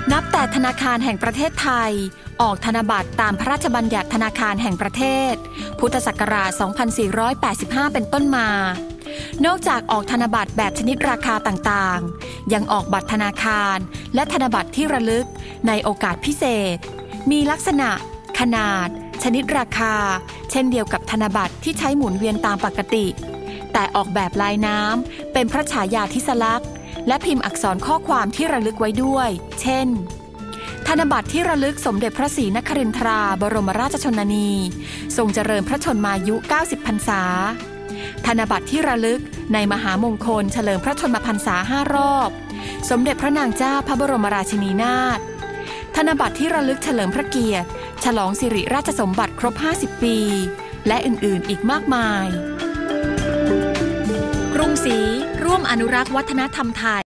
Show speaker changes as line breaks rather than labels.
นับแต่ธนาคารแห่งประเทศไทยออกธนบัตรตามพระราชบัญญัติธนาคารแห่งประเทศพุทธศักราช 2485 เป็นต้นมานอกจากออกธนบัตรแบบชนิดราคาต่างๆยังออกบัตรธนาคารและธนบัตรที่ระลึกในโอกาสพิเศษมีลักษณะขนาดชนิดราคาเช่นเดียวกับธนบัตรที่ใช้หมุนเวียนตามปกติแต่ออกแบบลายน้ำเป็นพระฉายาธิสลักษณ์และพิมพ์อักษรข้อความที่ระลึกไว้ด้วยเช่นธนบัตรที่ระลึกสมเด็จพระศรีนครินทราบรมราชชนนีทรงเจริญพระชนมายุ90พรรษาธนบัตรที่ระลึกในมหามงคลเฉลิมพระชนมพรรษา5 รอบสมเด็จพระนางเจ้าพระบรมราชินีนาถธนบัตรที่ระลึกเฉลิมพระเกียรติฉลองสิริราชสมบัติครบ50 ปีและอื่นๆอีกมากมายกรุงศรีร่วมอนุรักษ์วัฒนธรรมไทย